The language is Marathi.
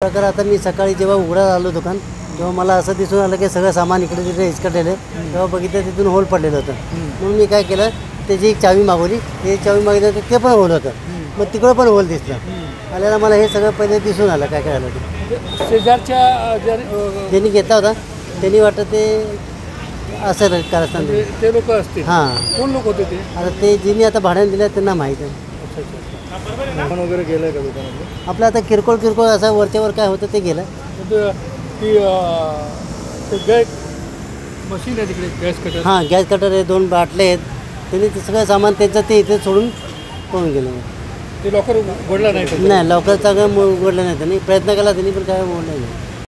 प्रकार आता मी सकाळी जेव्हा उघडायला आलो दुकान तेव्हा मला असं दिसून आलं की सगळं सामान इकडे तिकडे हिसकटलेलं तेव्हा बघितलं तिथून होल पडलेलं होतं म्हणून मी काय केलं त्याची एक चावी मागवली ते चावी मागितलं तर ते पण होल होतं मग तिकडं पण होल दिसलं आल्याला मला हे सगळं पहिले दिसून आलं काय काय आलं ते शेजारच्या ज्यांनी घेतला होता त्यांनी वाटतं ते असं कारस्थान ते लोक असतील. हां कोण लोक होते ते? आता ते ज्यांनी आता भाड्याने दिलं त्यांना माहीत आहे. सामान वगैरे गेलं का दुकानात? आपलं आता किरकोळ असं वरच्यावर काय होतं ते गेलं. ती गॅस मशीन आहे तिकडे गॅस कटर. हां गॅस कटर आहे 2 बाटले आहेत त्यांनी ते सगळं सामान त्यांचं ते इथे सोडून पळून गेलं. ते लॉकर उघडलं नाही? नाही लवकर सगळं उघडलं नाही त्यांनी प्रयत्न केला त्यांनी पण काय उघडलं नाही.